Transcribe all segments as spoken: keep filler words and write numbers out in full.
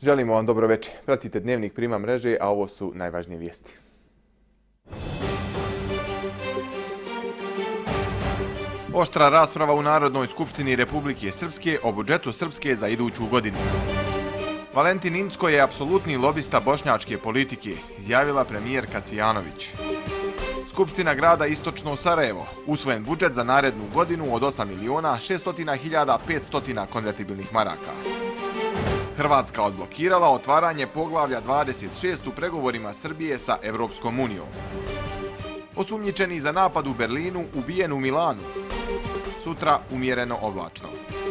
Želimo vam dobro večer. Pratite Dnevnik Prima mreže, a ovo su najvažnije vijesti. Oštra rasprava u Narodnoj skupštini Republike Srpske o budžetu Srpske za iduću godinu. Valentin Incko je apsolutni lobista bošnjačke politike, izjavila premijerka Cvijanović. Skupština grada Istočno Sarajevo, usvojen budžet za narednu godinu od osam miliona šesto hiljada petsto konvertibilnih maraka. Hrvatska odblokirala otvaranje poglavlja dvadeset šest u pregovorima Srbije sa Evropskom unijom. Osumnjičeni za napad u Berlinu ubijen u Milanu. Sutra umjereno oblačno.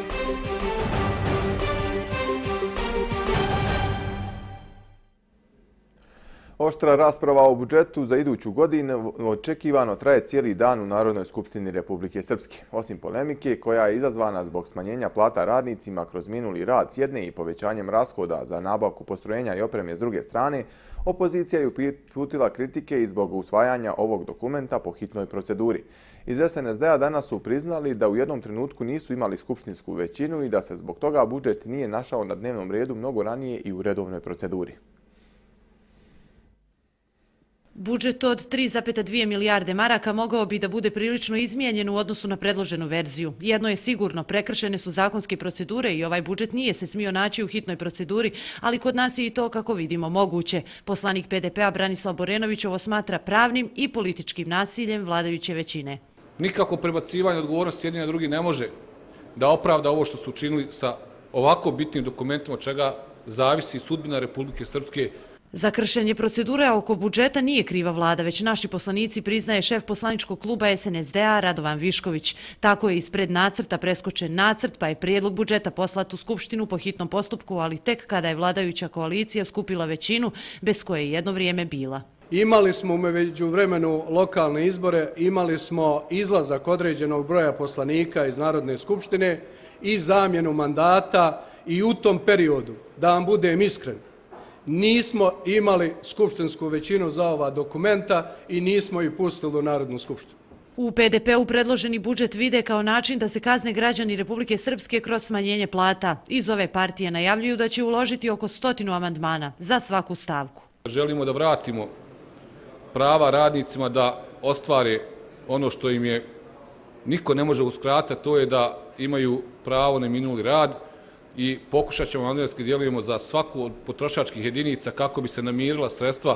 Oštra rasprava o budžetu za iduću godinu očekivano traje cijeli dan u Narodnoj skupštini Republike Srpske. Osim polemike koja je izazvana zbog smanjenja plata radnicima kroz minuli rad s jedne i povećanjem rashoda za nabavku postrojenja i opreme s druge strane, opozicija je uputila kritike i zbog usvajanja ovog dokumenta po hitnoj proceduri. Iz S N S D-a danas su priznali da u jednom trenutku nisu imali skupštinsku većinu i da se zbog toga budžet nije našao na dnevnom redu mnogo ranije i u redovnoj proceduri. Budžet od tri zarez dvije milijarde maraka mogao bi da bude prilično izmijenjen u odnosu na predloženu verziju. Jedno je sigurno, prekršene su zakonske procedure i ovaj budžet nije se smio naći u hitnoj proceduri, ali kod nas je i to, kako vidimo, moguće. Poslanik P D P-a Branislav Borenović ovo smatra pravnim i političkim nasiljem vladajuće većine. Nikako prebacivanje odgovornosti jedni na drugi ne može da opravda ovo što su učinili sa ovako bitnim dokumentima, od čega zavisi sudbina Republike Srpske. Za kršenje procedure oko budžeta nije kriva vlada, već naši poslanici, priznaje šef poslaničkog kluba S N S D-a Radovan Višković. Tako je ispred nacrta preskočen nacrt, pa je prijedlog budžeta poslat u Skupštinu po hitnom postupku, ali tek kada je vladajuća koalicija skupila većinu, bez koje je jedno vrijeme bila. Imali smo među vremenu lokalne izbore, imali smo izlazak određenog broja poslanika iz Narodne skupštine i zamjenu mandata i u tom periodu, da vam budem iskren, nismo imali skupštinsku većinu za ova dokumenta i nismo ih pustili u Narodnu skupštinu. U P D P-u predloženi budžet vide kao način da se kazne građani Republike Srpske kroz smanjenje plata. Iz ove partije najavljuju da će uložiti oko stotinu amandmana za svaku stavku. Želimo da vratimo prava radnicima da ostvare ono što im je niko ne može uskratiti, to je da imaju pravo na minuli rad, i pokušat ćemo amandmanski dijelimo za svaku od potrošačkih jedinica kako bi se namirila sredstva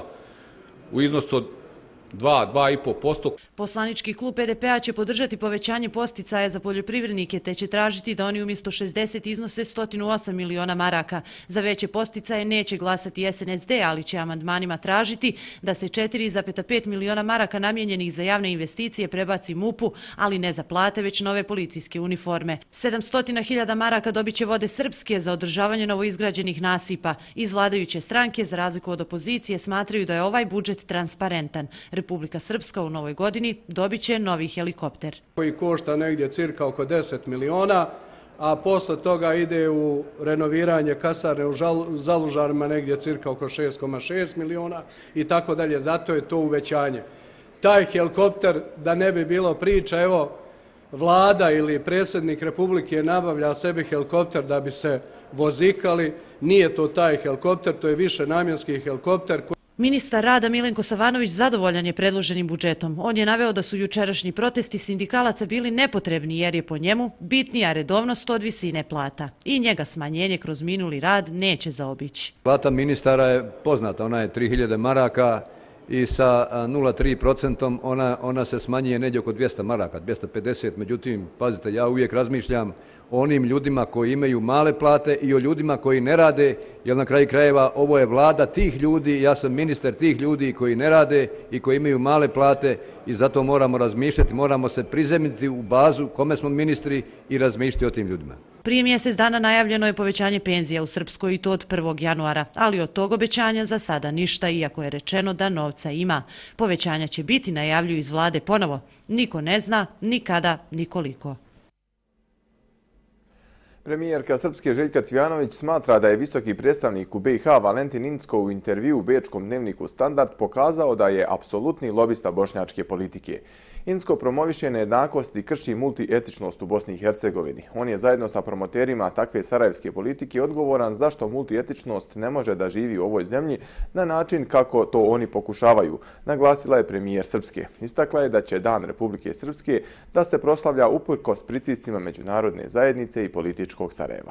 u iznosu od dva do dva i po posto. Poslanički klub P D P-a će podržati povećanje posticaja za poljoprivrednike, te će tražiti da oni umjesto šezdeset iznose sto osam miliona maraka. Za veće posticaje neće glasati S N S D, ali će amandmanima tražiti da se četiri zarez pet miliona maraka namijenjenih za javne investicije prebaci M U P-u, ali ne za plate, već nove policijske uniforme. sedamsto hiljada maraka dobit će Vode Srpske za održavanje novoizgrađenih nasipa. Iz vladajuće stranke, za razliku od opozicije, smatraju da je ovaj budžet transparentan. Republika Srpska u novoj godini dobit će novi helikopter. Koji košta negdje cirka oko deset miliona, a posle toga ide u renoviranje kasarne u Zalužarima negdje cirka oko šest zarez šest miliona i tako dalje. Zato je to uvećanje. Taj helikopter, da ne bi bilo priča, evo, vlada ili predsjednik Republike nabavlja sebi helikopter da bi se vozikali. Nije to taj helikopter, to je više namjenski helikopter. Ministar rada Milenko Savanović zadovoljan je predloženim budžetom. On je naveo da su jučerašnji protesti sindikalaca bili nepotrebni jer je po njemu bitnija redovnost od visine plata. I njega smanjenje kroz minuli rad neće zaobići. Plata ministara je poznata, ona je tri hiljade maraka i sa nula zarez tri posto ona, ona se smanjuje negdje oko dvjesto maraka, dvjesto pedeset. Međutim, pazite, ja uvijek razmišljam o onim ljudima koji imaju male plate i o ljudima koji ne rade, jer na kraju krajeva ovo je vlada tih ljudi, ja sam ministar tih ljudi koji ne rade i koji imaju male plate i zato moramo razmišljati, moramo se prizemljiti u bazu kome smo ministri i razmišljati o tim ljudima. Prije mjesec dana najavljeno je povećanje penzija u Srpskoj i to od prvog januara, ali od tog obećanja za sada ništa, iako je rečeno da novca ima. Povećanja će biti, najavljuju iz vlade ponovo. Niko ne zna, ni kada, ni koliko. Premijerka Srpske Željka Cvijanović smatra da je visoki predstavnik u B i H Valentin Incko u intervju u bečkom dnevniku Standard pokazao da je apsolutni lobista bošnjačke politike. Incko promoviše nejednakost i krši multietičnost u Bosni i Hercegovini. On je zajedno sa promoterima takve sarajevske politike odgovoran zašto multietičnost ne može da živi u ovoj zemlji na način kako to oni pokušavaju, naglasila je premijer Srpske. Istakla je da će Dan Republike Srpske da se proslavlja uprkos pritiscima međunarodne zajednice i političkog Sarajeva.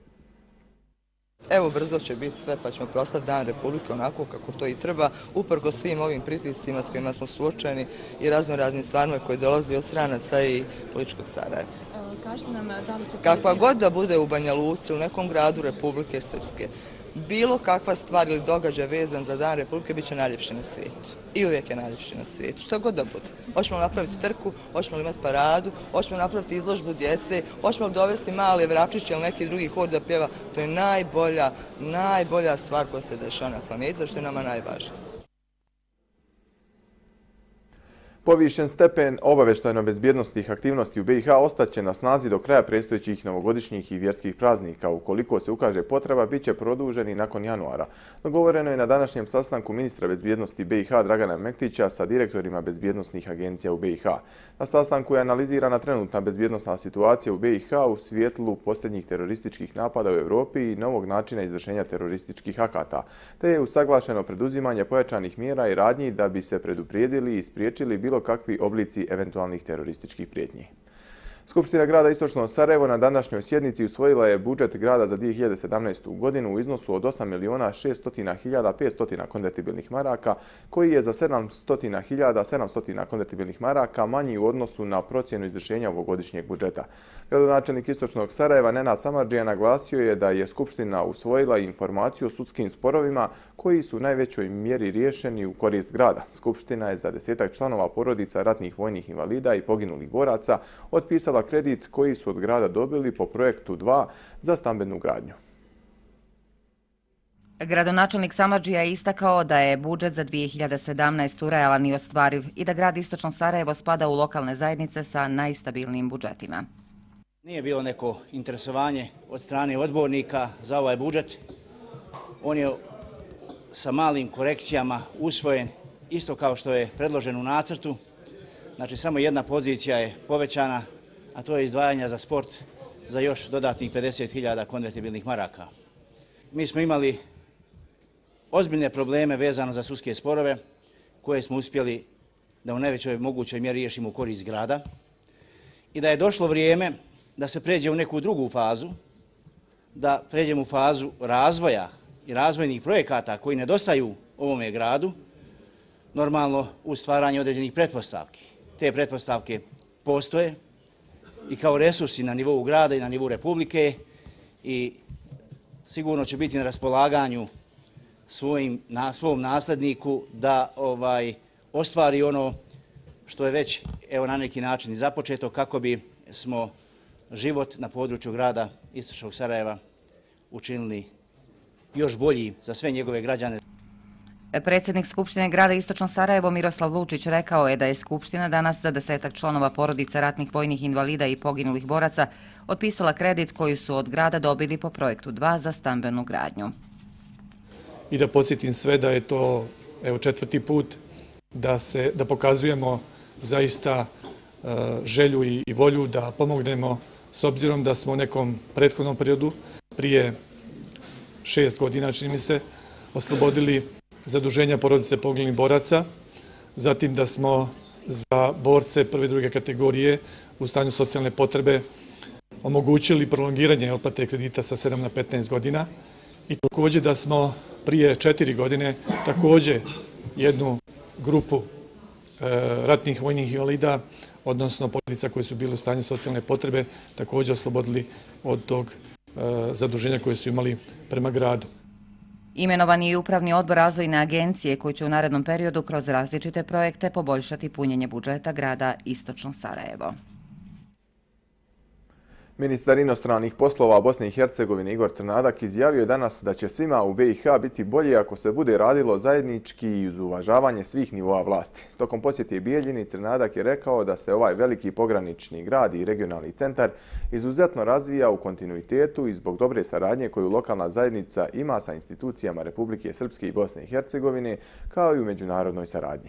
Evo, brzo će biti sve, pa ćemo proslaviti Dan Republike onako kako to i treba, uprkos svim ovim pritiscima s kojima smo suočeni i razno raznim stvarima koje dolazi od stranaca i političkog Sarajeva. Kakva god da bude u Banja Luci, u nekom gradu Republike Srpske, bilo kakva stvar ili događaj vezan za Dan Republike bit će najljepši na svijetu. I uvijek je najljepši na svijetu. Što god da bude. Hoćemo napraviti trku, hoćemo imati paradu, hoćemo napraviti izložbu djece, hoćemo dovesti male vračiće ili neki drugi hor da pjeva. To je najbolja, najbolja stvar koja se dešava na planeti, zašto je nama najvažnije. Povišen stepen obavještajno-bezbjednosnih aktivnosti u B i H ostaće na snazi do kraja predstojećih novogodišnjih i vjerskih praznika. Ukoliko se ukaže potreba, bit će produžen i nakon januara. Dogovoreno je na današnjem sastanku ministra bezbjednosti B i H Dragana Mektića sa direktorima bezbjednosnih agencija u B i H. Na sastanku je analizirana trenutna bezbjednosna situacija u B i H u svjetlu posljednjih terorističkih napada u Europi i novog načina izvršenja terorističkih akata, te je usaglašeno preduzimanje pojačanih mjera i radnji da bi se preduprijedili i spriječili bilo kakvi oblici eventualnih terorističkih prijetnji. Skupština grada Istočno Sarajevo na današnjoj sjednici usvojila je budžet grada za dvije hiljade sedamnaestu. godinu u iznosu od osam milijuna šest hiljada petsto konvertibilnih maraka, koji je za sedamsto hiljada sedamsto konvertibilnih maraka manji u odnosu na procjenu izvršenja ovogodišnjeg budžeta. Gradonačelnik Istočnog Sarajeva Nenad Samardžija naglasio je da je Skupština usvojila informaciju o sudskim sporovima koji su u najvećoj mjeri riješeni u korist grada. Skupština je za desetak članova porodica ratnih vojnih invalida i poginulih boraca otpisala kredit koji su od grada dobili po projektu dva za stambenu gradnju. Gradonačelnik Samardžija je istakao da je budžet za dvije hiljade sedamnaestu. realan i ostvariv i da grad Istočno Sarajevo spada u lokalne zajednice sa najstabilnijim budžetima. Nije bilo neko interesovanje od strane odbornika za ovaj budžet. On je sa malim korekcijama usvojen, isto kao što je predložen u nacrtu. Znači, samo jedna pozicija je povećana, a to je izdvajanje za sport za još dodatnih pedeset hiljada konvertibilnih maraka. Mi smo imali ozbiljne probleme vezano za sudske sporove koje smo uspjeli da u najvećoj mogućoj mjeri riješimo u korist grada i da je došlo vrijeme da se pređe u neku drugu fazu, da pređemo u fazu razvoja i razvojnih projekata koji nedostaju ovome gradu, normalno u stvaranju određenih pretpostavki. Te pretpostavke postoje i kao resursi na nivou grada i na nivou Republike i sigurno će biti na raspolaganju svojim, na, svom nasledniku da ovaj, ostvari ono što je već evo, na neki način i započeto kako bi smo život na području grada Istočnog Sarajeva učinili još bolji za sve njegove građane. Predsjednik Skupštine grada Istočno Sarajevo Miroslav Lučić rekao je da je Skupština danas za desetak članova porodica ratnih vojnih invalida i poginulih boraca otpisala kredit koji su od grada dobili po projektu dva za stambenu gradnju. I da podsjetim sve da je to evo, četvrti put da, se, da pokazujemo zaista uh, želju i, i volju da pomognemo s obzirom da smo u nekom prethodnom periodu prije šest godina, čini mi se, oslobodili zaduženja porodice poginulih boraca, zatim da smo za borce prve i druge kategorije u stanju socijalne potrebe omogućili prolongiranje otplate kredita sa sedam na petnaest godina i također da smo prije četiri godine također jednu grupu e, ratnih vojnih invalida, odnosno porodica koji su bili u stanju socijalne potrebe, također oslobodili od tog e, zaduženja koje su imali prema gradu. Imenovan je i Upravni odbor razvojne agencije koji će u narednom periodu kroz različite projekte poboljšati punjenje budžeta grada Istočno Sarajevo. Ministar inostranih poslova Bosne i Hercegovine Igor Crnadak izjavio je danas da će svima u B i H biti bolje ako se bude radilo zajednički i uz uvažavanje svih nivoa vlasti. Tokom posjete Bijeljini Crnadak je rekao da se ovaj veliki pogranični grad i regionalni centar izuzetno razvija u kontinuitetu i zbog dobre saradnje koju lokalna zajednica ima sa institucijama Republike Srpske i Bosne i Hercegovine, kao i u međunarodnoj saradnji.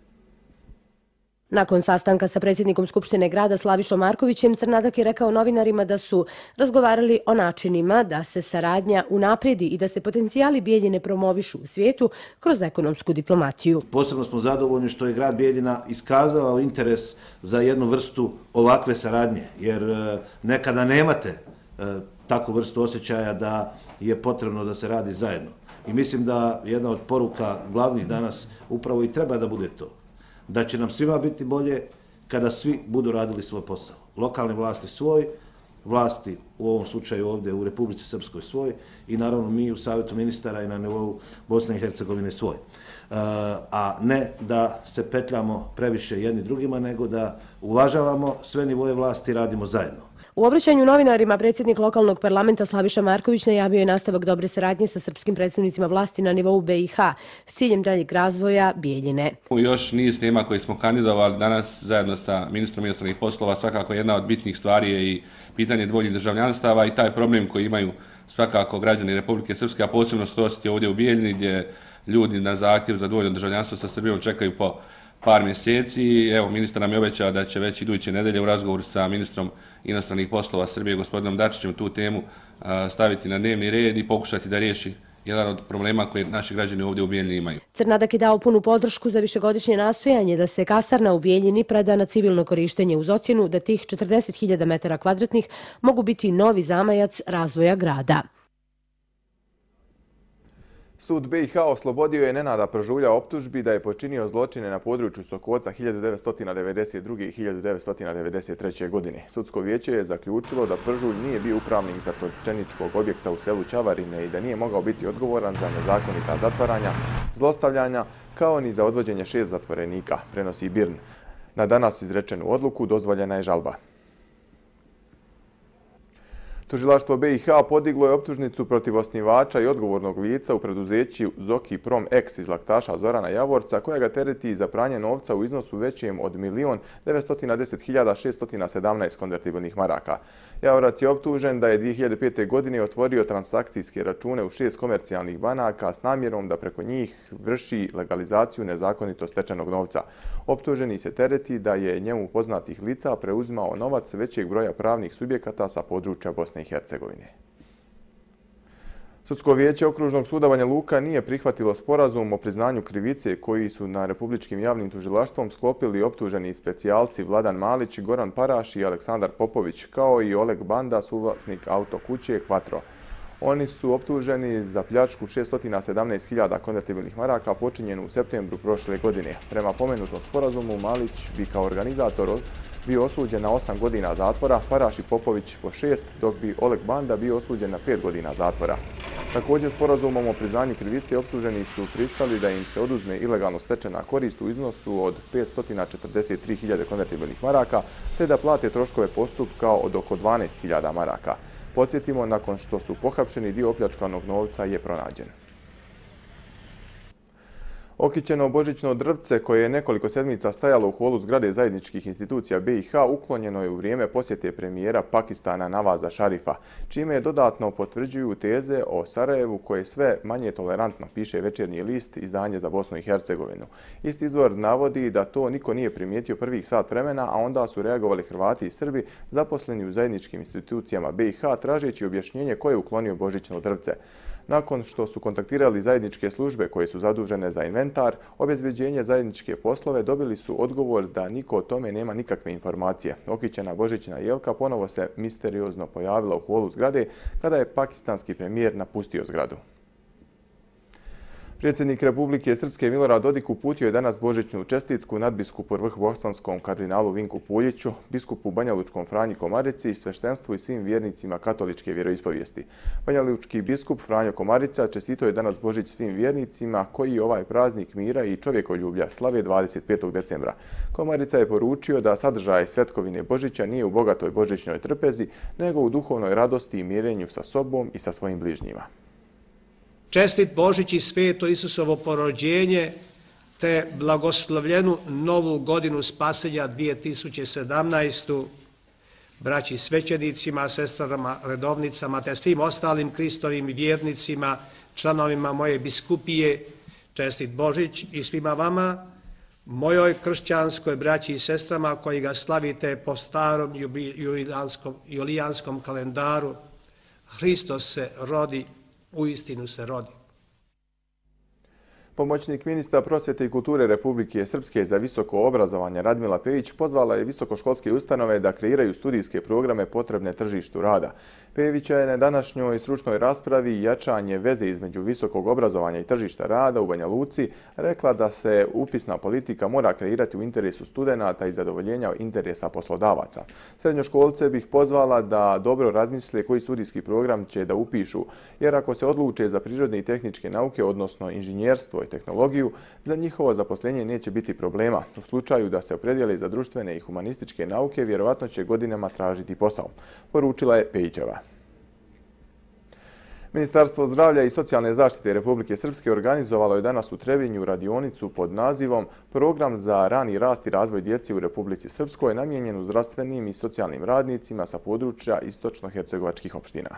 Nakon sastanka sa predsjednikom Skupštine grada Slavišom Markovićem, Crnadak je rekao novinarima da su razgovarali o načinima da se saradnja unaprijedi i da se potencijali Bijeljine promovišu u svijetu kroz ekonomsku diplomatiju. Posebno smo zadovoljni što je grad Bijeljina iskazao interes za jednu vrstu ovakve saradnje, jer nekada nemate takvu vrstu osjećaja da je potrebno da se radi zajedno. I mislim da jedna od poruka glavnih danas upravo i treba da bude to. Da će nam svima biti bolje kada svi budu radili svoj posao. Lokalne vlasti svoj, vlasti u ovom slučaju ovdje u Republici Srpskoj svoj i naravno mi u Savjetu ministara i na nivou Bosne i Hercegovine svoj. A ne da se petljamo previše jedni drugima, nego da uvažavamo sve nivoje vlasti i radimo zajedno. U obraćanju novinarima predsjednik lokalnog parlamenta Slaviša Marković najavio je nastavak dobre saradnje sa srpskim predstavnicima vlasti na nivou B i H s ciljem daljeg razvoja Bijeljine. Još niz tema koje smo kandidovali danas zajedno sa ministrom inostranih poslova, svakako jedna od bitnih stvari je i pitanje dvojnih državljanstava i taj problem koji imaju svakako građani Republike Srpske, a posebno se to osjeti ovdje u Bijeljini gdje ljudi na zahtjev za dvojno državljanstvo sa Srbijom čekaju po par mjeseci. Evo, ministar nam je obećao da će već iduće nedelje u razgovoru sa ministrom inostranih poslova Srbije, gospodinom Dačićem, tu temu staviti na dnevni red i pokušati da riješi jedan od problema koje naši građani ovdje u Bijeljini imaju. Crnadak je dao punu podršku za višegodišnje nastojanje da se kasarna u Bijeljini preda na civilno korištenje uz ocjenu da tih četrdeset hiljada metara kvadratnih mogu biti novi zamajac razvoja grada. Sud B i H oslobodio je Nenada Pržulja optužbi da je počinio zločine na području Sokoca hiljadu devetsto devedeset druge. i hiljadu devetsto devedeset treće. godine. Sudsko vijeće je zaključilo da Pržulj nije bio upravnik zatočeničkog objekta u selu Ćavarine i da nije mogao biti odgovoran za nezakonita zatvaranja, zlostavljanja, kao ni za odvođenje šest zatvorenika, prenosi Birn. Na danas izrečenu odluku dozvoljena je žalba. Tužilaštvo B i H podiglo je optužnicu protiv osnivača i odgovornog lica u preduzeću Zoki Prom X iz Laktaša Zorana Javorca, koja ga tereti za pranje novca u iznosu većem od milion devetsto deset hiljada šeststo sedamnaest konvertibilnih maraka. Javorac je optužen da je dvije hiljade pete. godine otvorio transakcijske račune u šest komercijalnih banaka s namjerom da preko njih vrši legalizaciju nezakonito stečenog novca. Optuženi se tereti da je njemu poznatih lica preuzimao novac većeg broja pravnih subjekata sa područja Bosne i Hercegovine. Sudsko vijeće Okružnog suda Banja Luka nije prihvatilo sporazum o priznanju krivice koji su na Republičkim javnim tužilaštvom sklopili optuženi specijalci Vladan Malić, Goran Paraš i Aleksandar Popović, kao i Oleg Banda, suvlasnik auto kuće Quattro. Oni su optuženi za pljačku šeststo sedamnaest hiljada konvertibilnih maraka počinjenu u septembru prošle godine. Prema pomenutom sporazumu Malić bi kao organizator bio osuđen na osam godina zatvora, Paraš i Popović po šest, dok bi Oleg Banda bio osuđen na pet godina zatvora. Također, sporazumom o priznanju krivice optuženi su pristali da im se oduzme ilegalno stečena korist u iznosu od petsto četrdeset tri hiljade konvertibilnih maraka, te da plate troškove postupka od oko dvanaest hiljada maraka. Podsjetimo, nakon što su pohapšeni, dio opljačkanog novca je pronađen. Okićeno božićno drvce koje je nekoliko sedmica stajalo u holu zgrade zajedničkih institucija B i H uklonjeno je u vrijeme posjete premijera Pakistana Navaza Šarifa, čime je dodatno potvrđuju teze o Sarajevu koje sve manje tolerantno, piše Večernji list, izdanje za Bosnu i Hercegovinu. Isti izvor navodi da to niko nije primijetio prvih sat vremena, a onda su reagovali Hrvati i Srbi zaposleni u zajedničkim institucijama B i H tražeći objašnjenje ko je uklonio božićno drvce. Nakon što su kontaktirali zajedničke službe koje su zadužene za inventar, obezbeđenje zajedničke poslove, dobili su odgovor da niko o tome nema nikakve informacije. Okićena božićna jelka ponovo se misteriozno pojavila u holu zgrade kada je pakistanski premijer napustio zgradu. Predsjednik Republike Srpske Milorad Dodik uputio je danas božićnu čestitku nadbiskupu Vrhbosanskom kardinalu Vinku Puljiću, biskupu Banjalučkom Franji Komarici, sveštenstvu i svim vjernicima katoličke vjeroispovijesti. Banjalučki biskup Franjo Komarica čestitao je danas Božić svim vjernicima koji ovaj praznik mira i čovjekoljublja slave dvadeset petog decembra. Komarica je poručio da sadržaj svetkovine Božića nije u bogatoj božićnoj trpezi, nego u duhovnoj radosti i mirenju sa sobom i sa svojim bližnjima. Čestit Božić i sveto Isusovo porođenje te blagoslovljenu novu godinu spasenja dvije tisuće sedamnaestu. braći svećenicima, sestrama, redovnicama te svim ostalim Kristovim vjernicima, članovima moje biskupije, čestit Božić i svima vama, mojoj kršćanskoj braći i sestrama koji ga slavite po starom julijanskom, julijanskom kalendaru. Hristos se rodi, uistinu se rodi. Pomoćnik ministra prosvjete i kulture Republike Srpske za visoko obrazovanje Radmila Pejić pozvala je visokoškolske ustanove da kreiraju studijske programe potrebne tržištu rada. Pejića je na današnjoj stručnoj raspravi jačanje veze između visokog obrazovanja i tržišta rada u Banja Luci rekla da se upisna politika mora kreirati u interesu studenata i zadovoljenja interesa poslodavaca. Srednjoškolce bih pozvala da dobro razmisle koji studijski program će da upišu, jer ako se odluče za prirodne i tehničke nauke, odnosno inženjerstvo i tehnologiju, za njihovo zaposlenje neće biti problema. U slučaju da se opredijele za društvene i humanističke nauke, vjerovatno će godinama tražiti posao, poručila je Pejićeva. Ministarstvo zdravlja i socijalne zaštite Republike Srpske organizovalo je danas u Trebinju radionicu pod nazivom Program za rani rast i razvoj djece u Republici Srpskoj namijenjenu zdravstvenim i socijalnim radnicima sa područja istočno-hercegovačkih opština.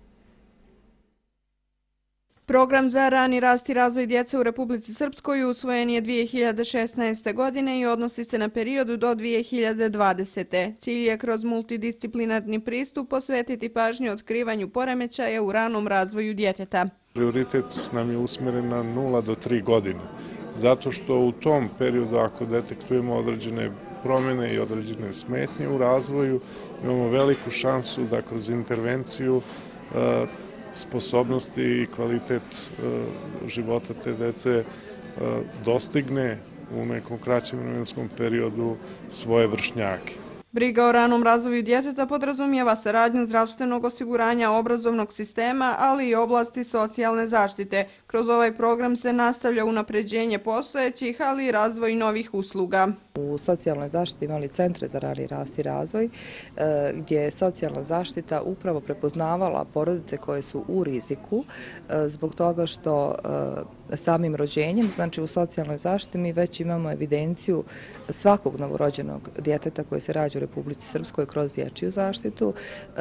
Program za rani rast i razvoj djece u Republici Srpskoj usvojen je dvije hiljade šesnaeste. godine i odnosi se na periodu do dvije hiljade dvadesete. Cilj je kroz multidisciplinarni pristup posvetiti pažnju otkrivanju poremećaja u ranom razvoju djeteta. Prioritet nam je usmjeren na nula do tri godine, zato što u tom periodu ako detektujemo određene promjene i određene smetnje u razvoju, imamo veliku šansu da kroz intervenciju sposobnosti i kvalitet života te dece dostigne u nekom kraćem vremenskom periodu svoje vršnjake. Briga o ranom razvoju djeteta podrazumijeva saradnju zdravstvenog osiguranja, obrazovnog sistema, ali i oblasti socijalne zaštite. Kroz ovaj program se nastavlja unapređenje postojećih, ali i razvoj novih usluga. U socijalnoj zaštiti imali centre za rani rast i razvoj, gdje je socijalna zaštita upravo prepoznavala porodice koje su u riziku zbog toga što samim rođenjem, znači u socijalnoj zaštiti mi već imamo evidenciju svakog novorođenog djeteta koje se rađa u Republici Srpskoj kroz dječju zaštitu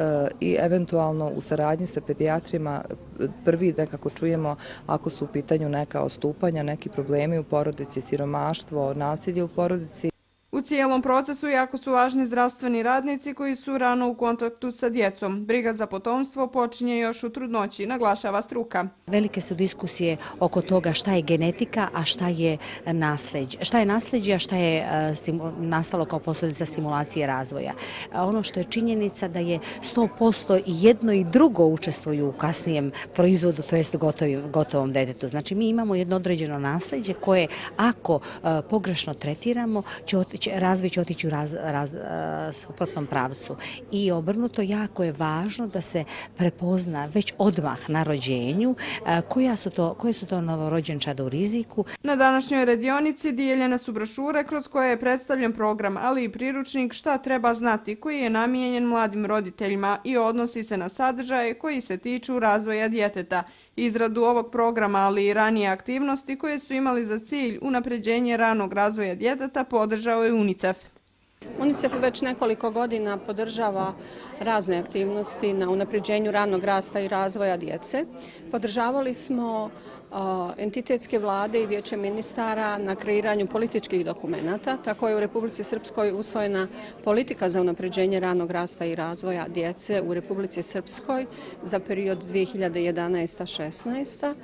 i eventualno u saradnji sa pedijatrima prvi nekako čujemo ako su u pitanju neka odstupanja, neki problemi u porodici, siromaštvo, nasilje u porodici. U cijelom procesu jako su važni zdravstveni radnici koji su rano u kontaktu sa djecom. Briga za potomstvo počinje još u trudnoći, naglašava struka. Velike su diskusije oko toga šta je genetika, a šta je nasleđe. Šta je nasleđe, a šta je nastalo kao posljedica stimulacije razvoja. Ono što je činjenica da je sto posto i jedno i drugo učestvuju u kasnijem proizvodu, to jest gotovom detetu. Znači mi imamo jedno određeno nasleđe koje ako pogrešno tretiramo će otići razvoj će otići u raz, raz, suprotnom pravcu. I obrnuto, jako je važno da se prepozna već odmah na rođenju koja su to, koje su to novorođenčada u riziku. Na današnjoj radionici dijeljene su brošure kroz koje je predstavljen program, ali i priručnik Šta treba znati, koji je namijenjen mladim roditeljima i odnosi se na sadržaje koji se tiču razvoja djeteta. Izradu ovog programa, ali i ranije aktivnosti koje su imali za cilj unapređenje ranog razvoja djeteta, podržao je UNICEF. UNICEF već nekoliko godina podržava razne aktivnosti na unapređenju ranog rasta i razvoja djece. Podržavali smo entitetske vlade i vijeće ministara na kreiranju političkih dokumenata. Tako je u Republici Srpskoj usvojena politika za unapređenje ranog rasta i razvoja djece u Republici Srpskoj za period dvije hiljade jedanaesta do dvije hiljade šesnaeste.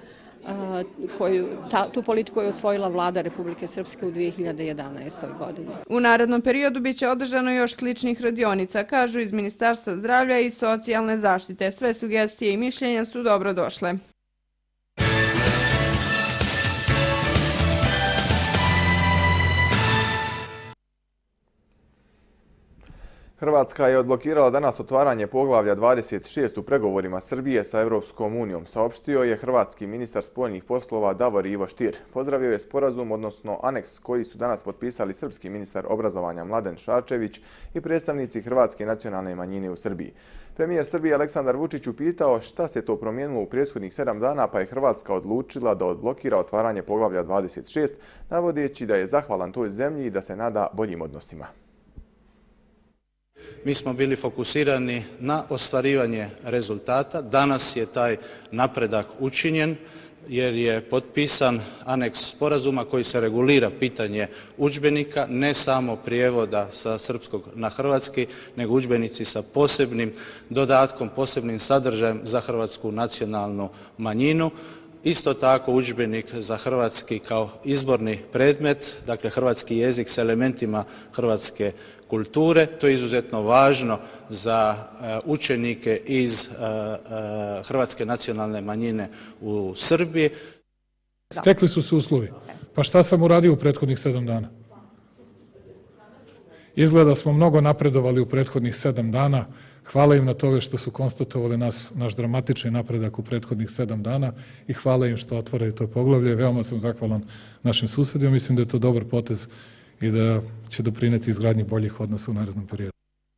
Koju, ta, tu politiku je usvojila vlada Republike Srpske u dvije hiljade jedanaestoj. godini. U narednom periodu biće održano još sličnih radionica, kažu iz Ministarstva zdravlja i socijalne zaštite. Sve sugestije i mišljenja su dobro došle. Hrvatska je odblokirala danas otvaranje poglavlja dvadeset šest u pregovorima Srbije sa Europskom unijom, saopštio je hrvatski ministar spoljnih poslova Davor Ivo Stier. Pozdravio je sporazum, odnosno aneks koji su danas potpisali srpski ministar obrazovanja Mladen Šarčević i predstavnici hrvatske nacionalne manjine u Srbiji. Premijer Srbije Aleksandar Vučić upitao šta se to promijenilo u prethodnih sedam dana, pa je Hrvatska odlučila da odblokira otvaranje poglavlja dvadeset šest, navodeći da je zahvalan toj zemlji i da se nada boljim odnosima. Mi smo bili fokusirani na ostvarivanje rezultata. Danas je taj napredak učinjen jer je potpisan aneks sporazuma koji se regulira pitanje udžbenika, ne samo prijevoda sa srpskog na hrvatski, nego udžbenici sa posebnim dodatkom, posebnim sadržajem za hrvatsku nacionalnu manjinu. Isto tako udžbenik za hrvatski kao izborni predmet, dakle hrvatski jezik s elementima hrvatske kulture. To je izuzetno važno za učenike iz hrvatske nacionalne manjine u Srbiji. Stekli su se uslovi. Pa šta sam uradio u prethodnih sedam dana? Izgleda smo mnogo napredovali u prethodnih sedam dana. Hvala im na tome što su konstatovali nas, naš dramatični napredak u prethodnih sedam dana i hvala im što otvaraju to poglavlje. Veoma sam zahvalan našim susedima. Mislim da je to dobar potez i da će doprineti izgradnji boljih odnosa u narednom periodu.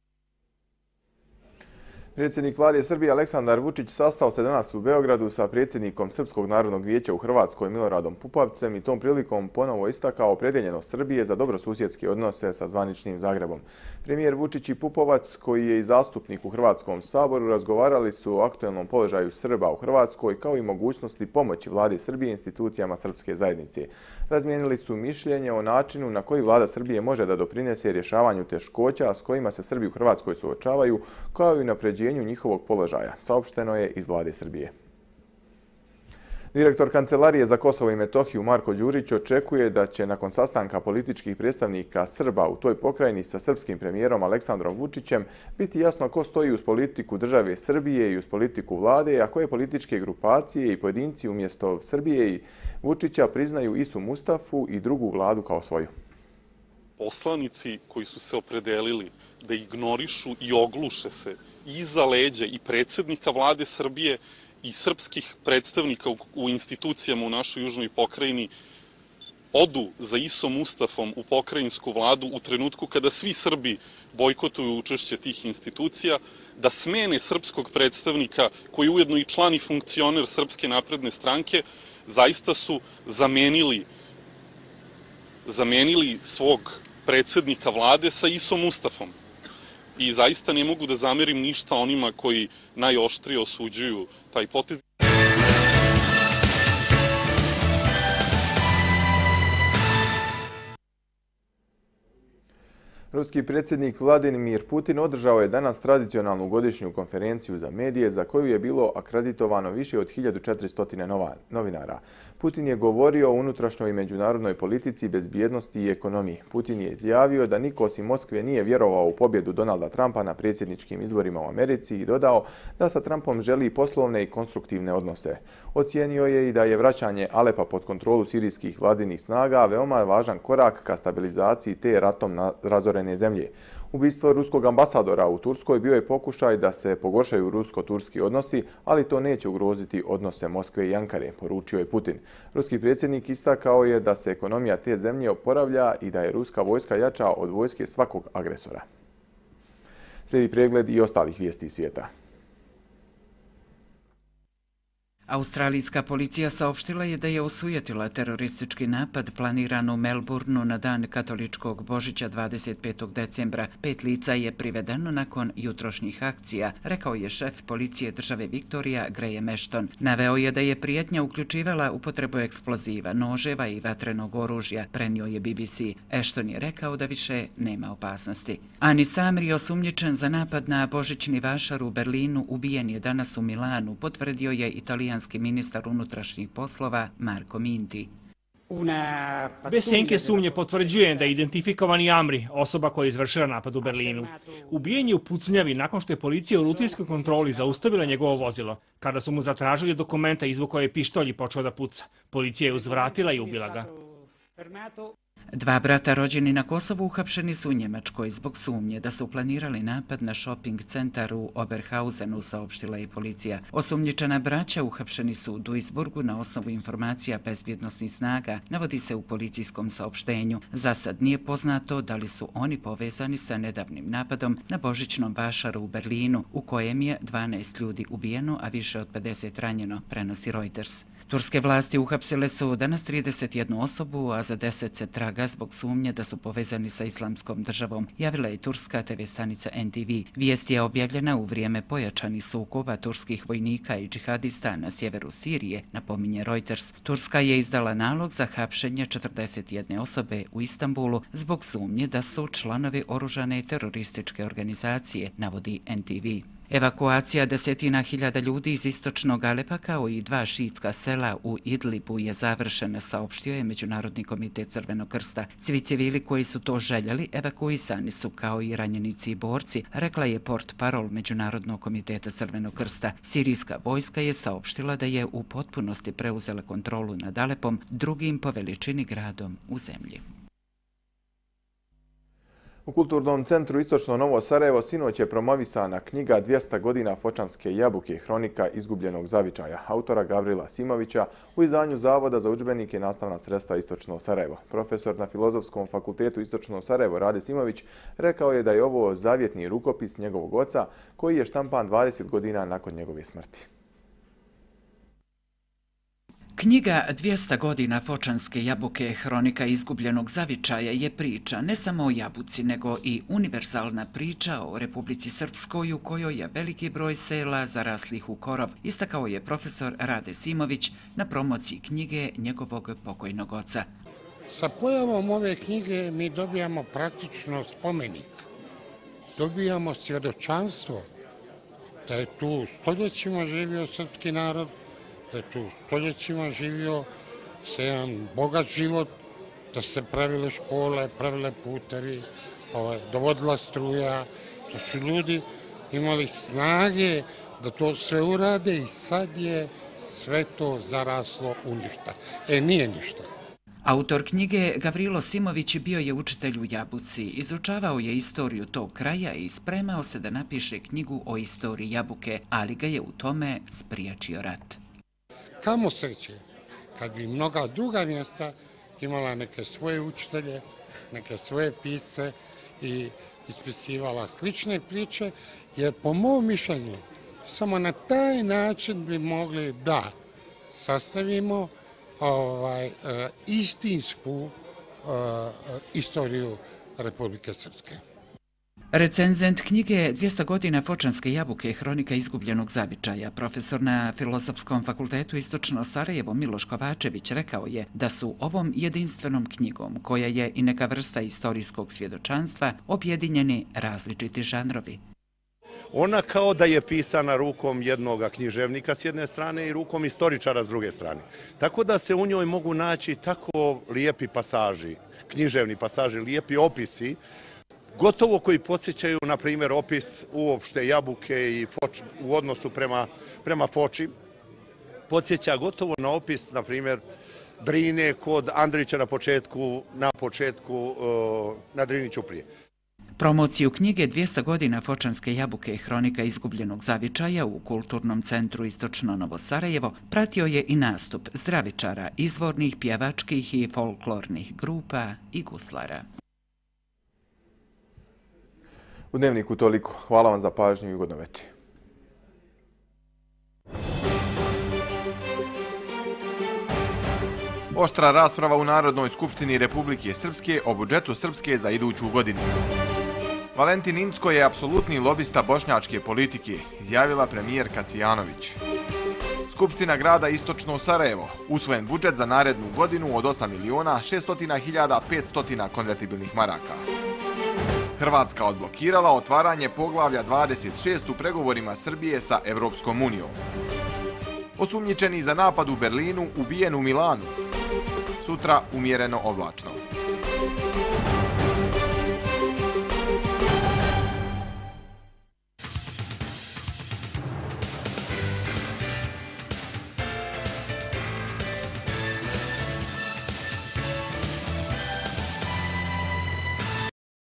Predsjednik vlade Srbije Aleksandar Vučić sastao se danas u Beogradu sa predsjednikom Srpskog narodnog vijeća u Hrvatskoj Miloradom Pupovcem i tom prilikom ponovo istakao opredjeljenost Srbije za dobrosusjedske odnose sa zvaničnim Zagrebom. Premijer Vučić i Pupovac, koji je i zastupnik u Hrvatskom saboru, razgovarali su o aktuelnom položaju Srba u Hrvatskoj kao i mogućnosti pomoći vlade Srbije i institucijama srpske zajednice. Razmijenili su mišljenje o načinu na koji vlada Srbije može da doprinese rješavanju teškoća s kojima se Srbi u Hrvatskoj suočavaju, kao i napređenju njihovog položaja, saopšteno je iz vlade Srbije. Direktor Kancelarije za Kosovo i Metohiju Marko Đurić očekuje da će nakon sastanka političkih predstavnika Srba u toj pokrajini sa srpskim premijerom Aleksandrom Vučićem biti jasno ko stoji uz politiku države Srbije i uz politiku vlade, a koje političke grupacije i pojedinci umjesto Srbije i Vučića priznaju Isu Mustafu i drugu vladu kao svoju. Poslanici koji su se opredelili da ignorišu i ogluše se iza leđa i predsjednika vlade Srbije i srpskih predstavnika u institucijama u našoj južnoj pokrajini odu za Isom Mustafom u pokrajinsku vladu u trenutku kada svi Srbi bojkotuju učešće tih institucija, da smene srpskog predstavnika koji je ujedno i član i funkcioner Srpske napredne stranke, zaista su zamenili, zamenili svog predsjednika vlade sa Isom Mustafom. I zaista ne mogu da zamerim ništa onima koji najoštrije osuđuju taj potez. Ruski predsjednik Vladimir Putin održao je danas tradicionalnu godišnju konferenciju za medije za koju je bilo akreditovano više od hiljadu četiristo novinara. Putin je govorio o unutrašnjoj i međunarodnoj politici, bezbjednosti i ekonomiji. Putin je izjavio da niko osim Moskve nije vjerovao u pobjedu Donalda Trumpa na predsjedničkim izborima u Americi i dodao da sa Trumpom želi poslovne i konstruktivne odnose. Ocijenio je i da je vraćanje Alepa pod kontrolu sirijskih vladinih snaga veoma važan korak ka stabilizaciji te ratom razorene zemlje. Ubistvo ruskog ambasadora u Turskoj bio je pokušaj da se pogoršaju rusko-turski odnosi, ali to neće ugroziti odnose Moskve i Ankare, poručio je Putin. Ruski predsjednik istakao je da se ekonomija te zemlje oporavlja i da je ruska vojska jača od vojske svakog agresora. Slijedi pregled i ostalih vijesti svijeta. Australijska policija saopštila je da je osujetila teroristički napad planiran u Melbourneu na dan katoličkog Božića dvadeset petog decembra. Pet lica je privedeno nakon jutrošnjih akcija, rekao je šef policije države Viktorija Graham Ashton. Naveo je da je prijetnja uključivala upotrebu eksploziva, noževa i vatrenog oružja, prenio je B B C. Ashton je rekao da više nema opasnosti. Anis Amri, osumnjičen za napad na božićni vašar u Berlinu, ubijen je danas u Milanu, potvrdio je italijanski ministar unutrašnjih poslova Marco Minti. Bez senke sumnje potvrđujem da je identifikovani Amri, osoba koja je izvršila napad u Berlinu. Ubijen je u pucnjavi nakon što je policija u rutinskoj kontroli zaustavila njegovo vozilo. Kada su mu zatražili dokumenta, izvukao je pištolj i počeo da puca. Policija je uzvratila i ubila ga. Dva brata rođeni na Kosovu uhapšeni su u Njemačkoj zbog sumnje da su planirali napad na shopping centar u Oberhausenu, saopštila je policija. Osumnjičena braća uhapšeni su u Duisburgu na osnovu informacija bezbjednosnih snaga, navodi se u policijskom saopštenju. Za sad nije poznato da li su oni povezani sa nedavnim napadom na božićnom vašaru u Berlinu, u kojem je dvanaest ljudi ubijeno, a više od pedeset ranjeno, prenosi Reuters. Turske vlasti uhapsile su danas trideset jednu osobu, a za deset se traga zbog sumnje da su povezani sa Islamskom državom, javila je turska te ve stanica en te ve. Vijest je objavljena u vrijeme pojačanih sukoba turskih vojnika i džihadista na sjeveru Sirije, napominje Reuters. Turska je izdala nalog za hapšenje četrdeset jedne osobe u Istanbulu zbog sumnje da su članovi oružane terorističke organizacije, navodi en te ve. Evakuacija desetina hiljada ljudi iz istočnog Alepa kao i dva šiitska sela u Idlibu je završena, saopštio je Međunarodni komitet Crvenog krsta. Svi civili koji su to željeli evakuisani su kao i ranjenici i borci, rekla je portparol Međunarodnog komiteta Crvenog krsta. Sirijska vojska je saopštila da je u potpunosti preuzela kontrolu nad Alepom, drugim po veličini gradom u zemlji. U Kulturnom centru Istočno Novo Sarajevo sinoć je promovisana knjiga dvjesto godina Fočanske jabuke, hronika izgubljenog zavičaja, autora Gavrila Simovića, u izdanju Zavoda za udžbenike i nastavna sredstva Istočno Sarajevo. Profesor na Filozofskom fakultetu Istočno Sarajevo Rade Simović rekao je da je ovo zavjetni rukopis njegovog oca koji je štampan dvadeset godina nakon njegove smrti. Knjiga dvjesto godina Fočanske jabuke, hronika izgubljenog zavičaja je priča ne samo o jabuci, nego i univerzalna priča o Republici Srpskoj u kojoj je veliki broj sela zaraslih u korov, istakao je profesor Rade Simović na promociji knjige njegovog pokojnog oca. Sa pojavom ove knjige mi dobijamo praktično spomenik, dobijamo svjedočanstvo da je tu stoljećima živio srpski narod, da je tu stoljećima živio se jedan bogat život, da se pravile škole, pravile putevi, ovaj, dovodila struja, da su ljudi imali snage da to sve urade i sad je sve to zaraslo u ništa. E, nije ništa. Autor knjige Gavrilo Simović bio je učitelj u Jabuci, izučavao je istoriju tog kraja i spremao se da napiše knjigu o istoriji Jabuke, ali ga je u tome spriječio rat. Kamo sreće, kad bi mnoga druga mjesta imala neke svoje učitelje, neke svoje pisce i ispisivala slične priče, jer po mom mišljenju samo na taj način bi mogli da sastavimo ovaj, istinsku istoriju Republike Srpske. Recenzent knjige dvjesto godina Fočanske jabuke, hronika izgubljenog zavičaja, profesor na Filozofskom fakultetu Istočno Sarajevo Miloš Kovačević rekao je da su ovom jedinstvenom knjigom, koja je i neka vrsta istorijskog svjedočanstva, objedinjeni različiti žanrovi. Ona kao da je pisana rukom jednog književnika s jedne strane i rukom istoričara s druge strane. Tako da se u njoj mogu naći tako lijepi pasaži, književni pasaži, lijepi opisi, gotovo koji podsjećaju, na primjer, opis uopšte jabuke i foč, u odnosu prema, prema Foči. Podsjeća gotovo na opis, na primjer, Drine kod Andrića na početku, na početku na Drini Ćuprije. Promociju knjige dvjesto godina Fočanske jabuke, hronika izgubljenog zavičaja u Kulturnom centru Istočno Novo Sarajevo pratio je i nastup zdravičara, izvornih pjevačkih i folklornih grupa i guslara. U Dnevniku toliko. Hvala vam za pažnju i ugodno večer. Oštra rasprava u Narodnoj skupštini Republike Srpske o budžetu Srpske za iduću godinu. Valentin Incko je apsolutni lobista bošnjačke politike, izjavila premijerka Cvijanović. Skupština grada Istočno Sarajevo, usvojen budžet za narednu godinu od osam miliona šesto hiljada petsto konvertibilnih maraka. Hrvatska odblokirala otvaranje poglavlja dvadeset šest u pregovorima Srbije sa Evropskom unijom. Osumnjičeni za napad u Berlinu ubijen u Milanu. Sutra umjereno oblačno.